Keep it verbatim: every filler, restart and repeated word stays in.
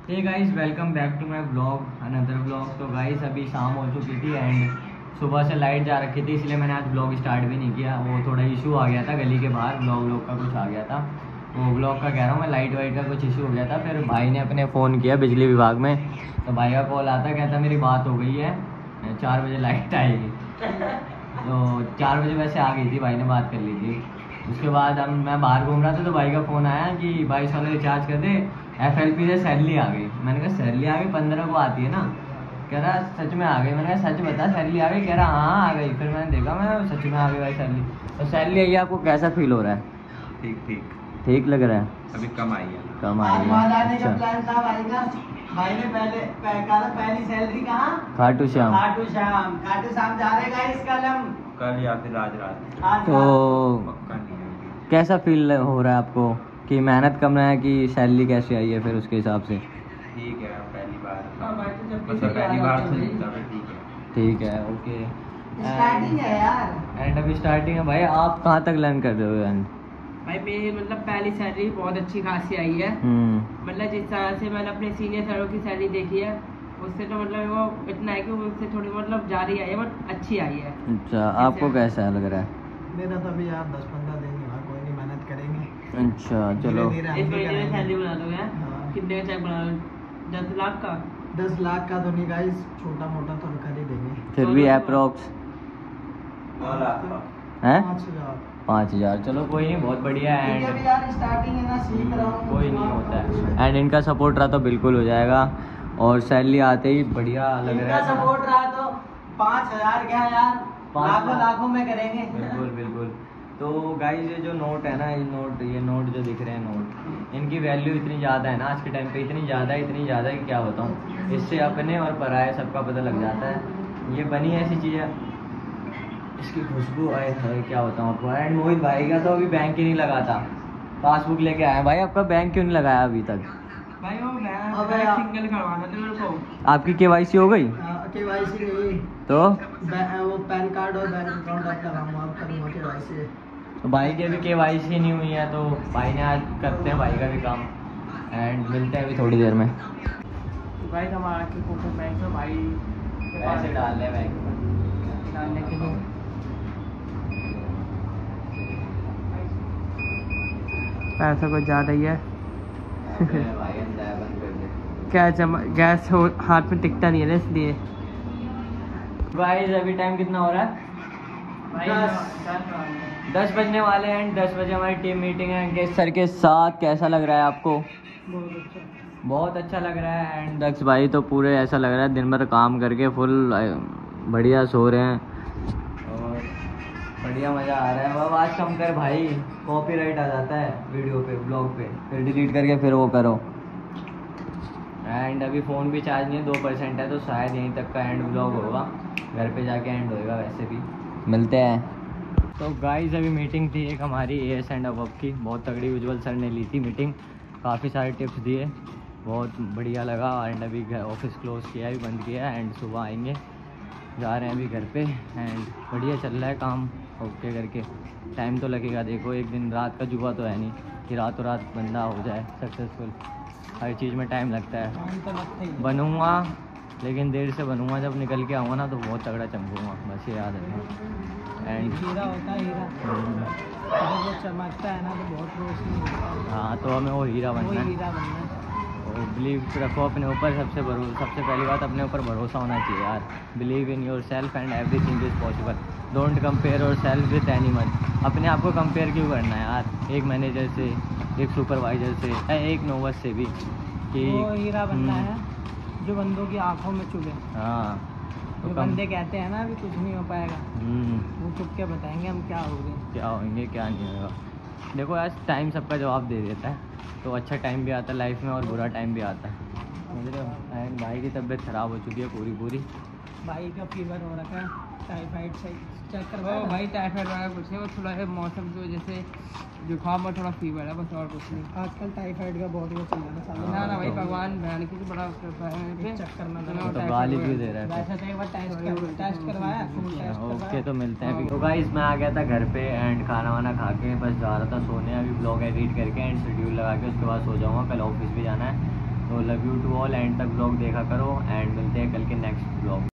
Hey guys, welcome back to my vlog, another vlog. तो guys अभी शाम हो चुकी थी एंड सुबह से लाइट जा रखी थी, इसलिए मैंने आज ब्लॉग स्टार्ट भी नहीं किया। वो थोड़ा इशू आ गया था गली के बाहर, ब्लॉग व्लॉग का कुछ आ गया था। वो ब्लॉग का कह रहा हूँ मैं, लाइट वाइट का कुछ इशू हो गया था। फिर भाई ने अपने फ़ोन किया बिजली विभाग में, तो भाई का कॉल आता, कहता मेरी बात हो गई है, चार बजे लाइट आएगी। तो चार बजे वैसे आ गई थी, भाई ने बात कर ली थी। उसके बाद हम मैं बाहर घूम रहा था तो भाई का फ़ोन आया कि भाई सौ रिचार्ज कर दे, एफ एल पी से सैलरी आ गई। मैंने कहा सैलरी आ गई, पंद्रह को आती है ना। कह रहा सच में आ गई। मैंने कहा सच बता सैलरी आ गई? कह रहा हाँ आ गई। फिर मैंने देखा, मैं सच में आ गई भाई सैलरी। तो सैलरी आई, आपको कैसा फील हो रहा है? ठीक ठीक ठीक लग रहा है? अभी कम आई है। कम आई है, अच्छा। भाई ने पहले कहा था पहली सैलरी कहाँ? खाटू श्याम। खाटू श्याम खाटू श्याम जा रहे गाइस कल हम। कल या फिर आज रात। आज तो पक्का नहीं है अभी। कैसा फील हो रहा है आपको कि मेहनत कम है कि सैलरी कैसी आई है? फिर उसके हिसाब से ठीक है, पहली बार हाँ भाई, तो जब मतलब भी पहली आ बार जाते से हैं जीता मैं, ठीक है। ठीक है, ओके। स्टार्टिंग है यार। एंड अभी स्टार्टिंग है भाई। आप कहाँ तक लर्न कर रहे हो एंड? भाई मेरी मतलब पहली सैलरी बहुत अच्छी खासी आई है। हम्म मतलब जिस तरह से मैंने अपने सीनियर सरों की सैलरी देखी है, उससे तो मतलब वो इतना है कि वो उससे थोड़ी मतलब जारी आई है, बट अच्छी आई है। अच्छा, आपको कैसा लग रहा है? मेरा तो अभी यार दस पंद्रह दिन हुआ, कोई नहीं, मेहनत करेंगे। अच्छा चलो। धीरे-धीरे हम इस भी महीने में करेंगे। सैलरी बना दोगे? हाँ। कितने का चेक बना लो? दस लाख का? दस लाख का तो नहीं गाइस, छोटा मोटा तो कर ही देंगे। फिर भी अप्रोक्स और आप है पाँच हजार। पाँच हजार। चलो कोई नहीं, बहुत बढ़िया है। ठीक है, अभी एंड यार स्टार्टिंग है ना, सीख रहा हूँ। कोई नहीं होता है। एंड इनका सपोर्ट रहा तो बिल्कुल हो जाएगा। और सैलरी आते ही बढ़िया लग रहा इनका है। सपोर्ट रहा तो पाँच हजार क्या यार, पाँच लाखों लाख। लाखों में करेंगे। बिल्कुल बिल्कुल। तो गाइस ये जो नोट है ना, ये नोट ये नोट जो दिख रहे हैं नोट, इनकी वैल्यू इतनी ज़्यादा है ना आज के टाइम पे, इतनी ज़्यादा है इतनी ज़्यादा है कि क्या बताऊँ। इससे अपने और पराये सबका पता लग जाता है। ये बनी ऐसी चीज़ है, इसकी खुशबू आए है, क्या बताऊँ आपको। एंड मोहित भाई का तो अभी बैंक ही नहीं लगाता, पासबुक लेके आए। भाई आपका बैंक क्यों नहीं लगाया अभी तक? भाई वो मैं अबे यार। सिंगल करवाना था मेरे को। आपकी के वाई सी हो गई? के वाई सी नहीं, तो बै- वो पैन कार्ड और बैंक अकाउंट अब लगाऊंगा, अब करूँगा के वाई सी। तो भाई की अभी के वाई सी नहीं हुई है, तो भाई ने आज करते हैं भाई का भी काम। एंड मिलते हैं अभी थोड़ी देर में। तो भाई हमारा के फोटो बैंक में भाई पैसे डाल रहे हैं बैंक में। डालने के लिए पैसा कुछ ज़्यादा ही है। भाई अंदर है, बंद कर दे। क्या जमा गैस हो, हाथ में टिकता नहीं है ना, इसलिए। गाइस अभी टाइम कितना हो रहा है? भाई दस। दस बजने वाले हैं। एंड दस बजे हमारी टीम मीटिंग है इनके सर के साथ। कैसा लग रहा है आपको? बहुत अच्छा। बहुत अच्छा लग रहा है। एंड दक्ष भाई तो पूरे ऐसा लग रहा है दिन भर काम करके फुल बढ़िया सो रहे हैं और बढ़िया मज़ा आ रहा है। अब आज कम कर भाई, कॉपीराइट आ जाता है वीडियो पे, ब्लॉग पे, फिर डिलीट करके फिर वो करो। एंड अभी फ़ोन भी चार्ज नहीं है, दो परसेंट है, तो शायद यहीं तक का एंड ब्लॉग होगा, घर पे जाके एंड होएगा। वैसे भी मिलते हैं। तो गाइस अभी मीटिंग थी एक हमारी ए एस एंड अबव की, बहुत तगड़ी उज्जवल सर ने ली थी मीटिंग, काफ़ी सारे टिप्स दिए, बहुत बढ़िया लगा। एंड अभी घर ऑफिस क्लोज़ किया है, बंद किया है। एंड सुबह आएंगे, जा रहे हैं अभी घर पे। एंड बढ़िया चल रहा है काम, ओके करके। टाइम तो लगेगा, देखो एक दिन रात का जुआ तो है नहीं कि रातों रात बंदा हो जाए सक्सेसफुल। हर चीज़ में टाइम लगता है। टाइम तो लगता ही है। बनूँगा लेकिन देर से बनूँगा, जब निकल के आऊँगा ना तो बहुत तगड़ा चमकूँगा, बस ये याद रखना। एंड हीरा होता है हीरा, जब वो चमकता है ना तो बहुत रोशनी होता है। हाँ, तो हमें वो हीरा वो बनना है। हीरा बनना है। और बिलीव रखो अपने ऊपर, सबसे भरोसा, सबसे पहली बात अपने ऊपर भरोसा होना चाहिए यार। Believe in yourself and everything is possible. Don't compare yourself with anyone. अपने आप को कंपेयर क्यों करना है यार, एक मैनेजर से, एक सुपरवाइजर से, या एक नोवस से भी कि वो हीरा बनना हम्म, है जो बंदों की आंखों में चुभे। हाँ जो तो कम बंदे कहते हैं ना अभी कुछ नहीं हो पाएगा, हम्म, वो चुप के बताएंगे हम क्या हो गए। क्या होंगे क्या नहीं होगा। देखो आज टाइम सबका जवाब दे देता है, तो अच्छा टाइम भी आता है लाइफ में और बुरा टाइम भी आता है, समझ रहे हो। एंड भाई की तबीयत ख़राब हो चुकी है पूरी पूरी। भाई का फीवर हो रखा है, टाइफाइड से चेक वो करवाओ भाई टाइफाइड वगैरह कुछ नहीं, वो थोड़ा है मौसम की वजह से जुकाम और थोड़ा फीवर है, बस और कुछ नहीं। आजकल टाइफाइड का बहुत वो चल रहा है सालों ना ना भाई, तो- भगवान भयान की बड़ा कृपा है मेरे पे। चक्कर में तो लगा। मैं तो टाइफाइड गाली वगैरह- क्यों दे रहा है वैसे तो एक बार टेस्ट कर, टेस्ट करवाया, खून टेस्ट ओके, करवाया। तो मिलते हैं अभी। तो गाइस मैं आ गया था घर पे एंड खाना वाना खा के बस जा रहा था सोने। अभी ब्लॉग एडिट करके एंड शेड्यूल लगा के उसके बाद सो जाऊँगा, कल ऑफिस भी जाना है। तो तो love you to all, and तक ब्लॉग देखा करो एंड मिलते हैं